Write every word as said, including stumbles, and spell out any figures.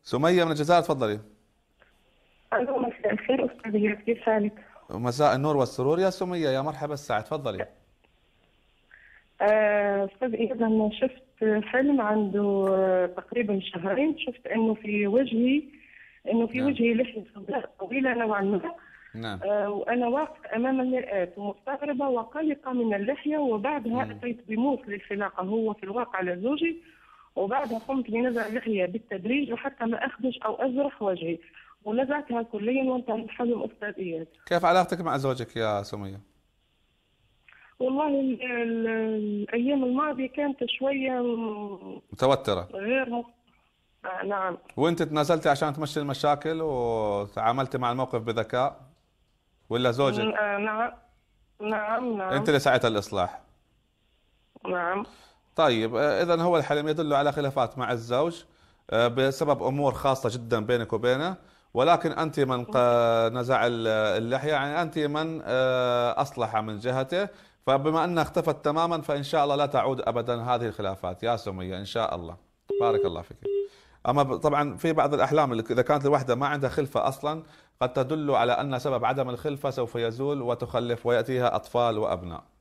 سمية من الجزائر، تفضلي. ألو، مساء الخير أستاذ، كيف حالك؟ مساء النور والسرور يا سمية، يا مرحبا السعد، تفضلي. آه، أستاذ إياد، أنا شفت حلم عنده آه، تقريبا شهرين. شفت إنه في وجهي إنه في نعم. وجهي لحية سوداء طويلة نوعا ما. نعم. آه، وأنا واقفة أمام المرآة ومستغربة وقلقة من اللحية، وبعدها مم. أتيت بموس للحلاقة، هو في الواقع لزوجي. وبعدها قمت بنزع اللحية بالتدريج وحتى ما أخدش أو أجرح وجهي، ونزعتها كليا وانتهى الحلم أستاذ إياد. كيف علاقتك مع زوجك يا سمية؟ والله ال ال الأيام الماضية كانت شوية م- متوترة؟ غير مف... آه نعم. وانت تنازلتي عشان تمشي المشاكل وتعاملتي مع الموقف بذكاء، ولا م- زوجك؟ آه نعم. نعم انت نعم. اللي سعيت الإصلاح. نعم. طيب، اذا هو الحلم يدل على خلافات مع الزوج آه، بسبب امور خاصة جدا بينك وبينه، ولكن انت من ق- نزع ال- اللحية، يعني انت من آه، اصلح من جهته. فبما انها اختفت تماما، فان شاء الله لا تعود ابدا هذه الخلافات يا سمية ان شاء الله. بارك الله فيك. اما ب- طبعا في بعض الاحلام اللي اذا كانت الوحده ما عندها خلفه اصلا، قد تدل على ان سبب عدم الخلفه سوف يزول وتخلف وياتيها اطفال وابناء.